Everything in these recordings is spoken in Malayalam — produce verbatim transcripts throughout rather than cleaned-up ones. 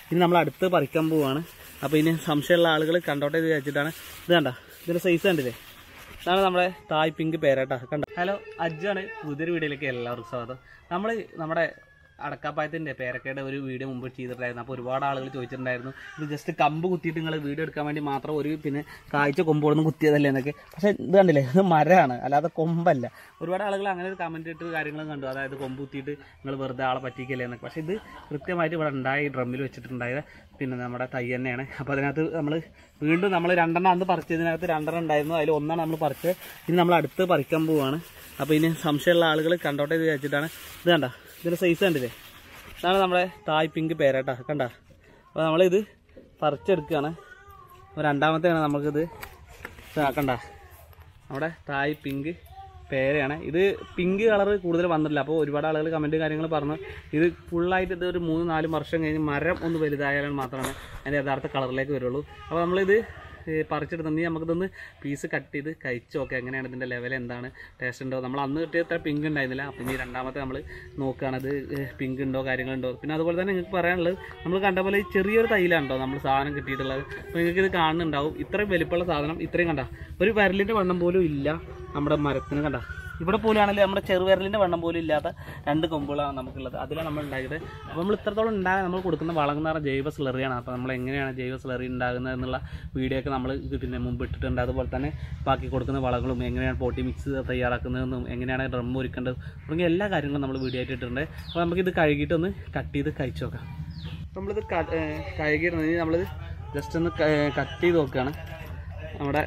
ഇനി നമ്മൾ അടുത്ത് പറിക്കാൻ പോവുകയാണ്. അപ്പോൾ ഇനി സംശയമുള്ള ആളുകൾ കണ്ടോട്ടെ ഇത് വെച്ചിട്ടാണ്. ഇത് കണ്ട, ഇതിൻ്റെ സൈസ് കണ്ടില്ലേ? ഇതാണ് നമ്മുടെ തായ് പിങ്ക് പേരേട്ടാ. കണ്ട. ഹലോ, അജ്ജാണ്. പുതിയൊരു വീഡിയോയിലേക്ക് എല്ലാവർക്കും സ്വാഗതം. നമ്മൾ നമ്മുടെ അടക്കാപ്പായത്തിൻ്റെ പേരക്കയുടെ ഒരു വീഡിയോ മുമ്പ് ചെയ്തിട്ടുണ്ടായിരുന്നു. അപ്പോൾ ഒരുപാട് ആളുകൾ ചോദിച്ചിട്ടുണ്ടായിരുന്നു, ഇത് ജസ്റ്റ് കമ്പ് കുത്തിയിട്ട് നിങ്ങൾ വീഡിയോ എടുക്കാൻ വേണ്ടി മാത്രം ഒരു പിന്നെ കാഴ്ച കൊമ്പോടൊന്നും കുത്തിയതല്ലേ എന്നൊക്കെ. പക്ഷേ ഇത് കണ്ടില്ലേ, ഇത് മരമാണ്, അല്ലാതെ കൊമ്പല്ല. ഒരുപാട് ആളുകൾ അങ്ങനെ ഒരു കമൻറ്റ് ഇട്ട് കാര്യങ്ങളും കണ്ടു, അതായത് കൊമ്പ് കുത്തിയിട്ട് നിങ്ങൾ വെറുതെ ആളെ പറ്റിക്കല്ലേ എന്നൊക്കെ. പക്ഷേ ഇത് കൃത്യമായിട്ട് ഇവിടെ ഉണ്ടായി ഡ്രമ്മിൽ വെച്ചിട്ടുണ്ടായത് പിന്നെ നമ്മുടെ തൈ തന്നെയാണ്. അപ്പോൾ അതിനകത്ത് നമ്മൾ വീണ്ടും നമ്മൾ രണ്ടെണ്ണം അന്ന് പറിച്ചതിനകത്ത് രണ്ടെണ്ണം ഉണ്ടായിരുന്നു, അതിൽ ഒന്നാണ് നമ്മൾ പറിച്ചത്. ഇനി നമ്മൾ അടുത്ത് പറിക്കാൻ പോവുകയാണ്. അപ്പോൾ ഇനി സംശയമുള്ള ആളുകൾ കണ്ടോട്ടെ ഇത് വെച്ചിട്ടാണ്. ഇത് കണ്ട, ഇതിൻ്റെ സൈസ് കണ്ടില്ലേ? ഇതാണ് നമ്മുടെ തായ് പിങ്ക് പേരേട്ടാ. കണ്ട. അപ്പോൾ നമ്മളിത് പറിച്ചെടുക്കുകയാണ്. അപ്പോൾ രണ്ടാമത്തെയാണ് നമുക്കിത് കണ്ട, നമ്മുടെ തായ് പിങ്ക് പേരയാണ്. ഇത് പിങ്ക് കളർ കൂടുതൽ വന്നിട്ടില്ല. അപ്പോൾ ഒരുപാട് ആളുകൾ കമൻറ്റ് കാര്യങ്ങൾ പറഞ്ഞു, ഇത് ഫുള്ളായിട്ട് ഇത് ഒരു മൂന്ന് നാല് വർഷം കഴിഞ്ഞ് മരം ഒന്ന് വലുതായാലും മാത്രമാണ് അതിൻ്റെ യഥാർത്ഥ കളറിലേക്ക് വരുള്ളൂ. അപ്പോൾ നമ്മളിത് പറിച്ചെടുത്തുണ്ടെങ്കിൽ നമുക്കിതൊന്ന് പീസ് കട്ട് ചെയ്ത് കഴിച്ച് നോക്കാം, എങ്ങനെയാണ് ഇതിൻ്റെ ലെവൽ, എന്താണ് ടേസ്റ്റ് ഉണ്ടോ. നമ്മൾ അന്ന് കിട്ടിയ അത്ര പിങ്ക് ഉണ്ടായിരുന്നില്ല. അപ്പം ഇനി രണ്ടാമത്തെ നമ്മൾ നോക്കുകയാണ് ഇത് പിങ്ക് ഉണ്ടോ കാര്യങ്ങളുണ്ടോ. പിന്നെ അതുപോലെ തന്നെ നിങ്ങൾക്ക് പറയാനുള്ളത്, നമ്മൾ കണ്ട പോലെ ചെറിയൊരു തൈലാണോ നമ്മൾ സാധനം കിട്ടിയിട്ടുള്ളത്. അപ്പോൾ നിങ്ങൾക്ക് ഇത് കാണുന്നുണ്ടാവും, ഇത്രയും വലിപ്പമുള്ള സാധനം ഇത്രയും കണ്ട, ഒരു വിരലിൻ്റെ വണ്ണം പോലും ഇല്ല നമ്മുടെ മരത്തിന്. കണ്ട, ഇവിടെ പോലും ആണെങ്കിൽ നമ്മുടെ ചെറുവിരലിൻ്റെ വണ്ണം പോലും ഇല്ലാത്ത രണ്ട് കൊമ്പുകളാണ് നമുക്കുള്ളത്. അതിലാണ് നമ്മൾ ഉണ്ടാക്കിയത്. അപ്പോൾ നമ്മൾ ഇത്രത്തോളം ഉണ്ടാകാൻ നമ്മൾ കൊടുക്കുന്ന വളം എന്ന് പറഞ്ഞാൽ ജൈവ സ്ലറിയാണ്. അപ്പോൾ നമ്മൾ എങ്ങനെയാണ് ജൈവ സ്ലറി ഉണ്ടാകുന്നത് എന്നുള്ള വീഡിയോ ഒക്കെ നമ്മൾ പിന്നെ മുമ്പ് ഇട്ടിട്ടുണ്ട്. അതുപോലെ തന്നെ ബാക്കി കൊടുക്കുന്ന വളങ്ങളും എങ്ങനെയാണ് പോട്ടി മിക്സ് തയ്യാറാക്കുന്നതെന്നും എങ്ങനെയാണ് ഡ്രം ഒരുക്കേണ്ടത് തുടങ്ങിയ എല്ലാ കാര്യങ്ങളും നമ്മൾ വീഡിയോ ആയിട്ട് ഇട്ടിട്ടുണ്ട്. അപ്പോൾ നമുക്കിത് കഴുകിയിട്ടൊന്ന് കട്ട് ചെയ്ത് കഴിച്ച് നോക്കാം. നമ്മളിത് കഴുകിയിടുന്നത് നമ്മളിത് ജസ്റ്റ് ഒന്ന് കട്ട് ചെയ്ത് നോക്കുകയാണ്. നമ്മുടെ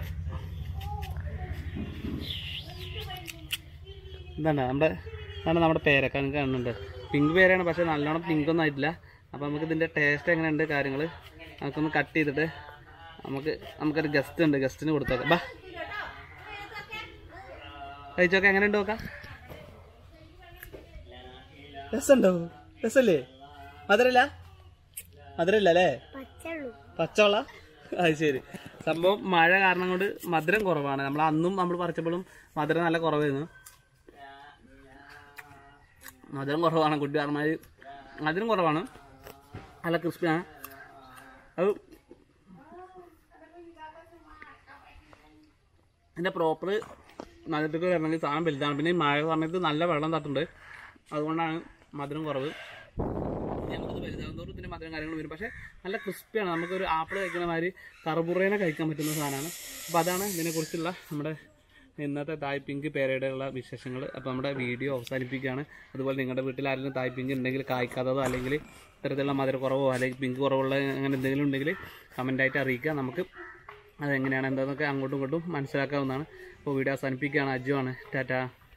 എന്താണ് നമ്മുടെ ഇതാണ് നമ്മുടെ പേരക്ക. നിങ്ങൾക്ക് കാണുന്നുണ്ട്, പിങ്ക് പേരയാണ്, പക്ഷേ നല്ലോണം പിങ്കൊന്നും ആയിട്ടില്ല. അപ്പോൾ നമുക്ക് ഇതിൻ്റെ ടേസ്റ്റ് എങ്ങനെയുണ്ട് കാര്യങ്ങൾ നമുക്കൊന്ന് കട്ട് ചെയ്തിട്ട് നമുക്ക് നമുക്കൊരു ഗസ്റ്റ് ഉണ്ട്, ഗസ്റ്റിന് കൊടുത്തോക്കാം. ബാ കഴിച്ചോക്കാം, എങ്ങനെയുണ്ട് നോക്കാം. രസമുണ്ടോ? രസമല്ലേ? മധുരമില്ല? മധുരമില്ല അല്ലേ? പച്ചവെള്ള. അത് ശരി. സംഭവം മഴ കാരണം കൊണ്ട് മധുരം കുറവാണ്. നമ്മൾ അന്നും നമ്മൾ പറിച്ചപ്പോഴും മധുരം നല്ല കുറവായിരുന്നു. മധുരം കുറവാണ്, കുട്ടികാരന്മാർ മധുരം കുറവാണ്, നല്ല ക്രിസ്പിയാണ്. അത് ഇതിൻ്റെ പ്രോപ്പർ നല്ലതൊക്കെ വരണമെങ്കിൽ സാധനം വലുതാണ്. പിന്നെ ഈ മഴ സമയത്ത് നല്ല വെള്ളം തട്ടുണ്ട്, അതുകൊണ്ടാണ് മധുരം കുറവ്. നമുക്കത് വലുതാകുന്നതോറും ഇതിൻ്റെ മധുരം കാര്യങ്ങൾ വരും. പക്ഷേ നല്ല ക്രിസ്പിയാണ്, നമുക്കൊരു ആപ്പിൾ കഴിക്കുന്ന മാതിരി കർബൂറേനെ കഴിക്കാൻ പറ്റുന്ന സാധനമാണ്. അപ്പോൾ അതാണ് ഇതിനെക്കുറിച്ചുള്ള നമ്മുടെ ഇന്നത്തെ തായ് പിങ്ക് പേരയുടെയുള്ള വിശേഷങ്ങൾ. അപ്പോൾ നമ്മുടെ വീഡിയോ അവസാനിപ്പിക്കുകയാണ്. അതുപോലെ നിങ്ങളുടെ വീട്ടിൽ ആരെങ്കിലും തായ് പിങ്ക് ഉണ്ടെങ്കിൽ, കായ്ക്കാത്തതോ അല്ലെങ്കിൽ ഇത്തരത്തിലുള്ള മധുര കുറവോ അല്ലെങ്കിൽ പിങ്ക് കുറവുള്ള അങ്ങനെ എന്തെങ്കിലും ഉണ്ടെങ്കിൽ കമൻറ്റായിട്ട് അറിയിക്കുക. നമുക്ക് അതെങ്ങനെയാണ് എന്താണെന്നൊക്കെ അങ്ങോട്ടും ഇങ്ങോട്ടും മനസ്സിലാക്കാവുന്നതാണ്. അപ്പോൾ വീഡിയോ അവസാനിപ്പിക്കുകയാണ്. അജുവാണ്. ടാറ്റാ.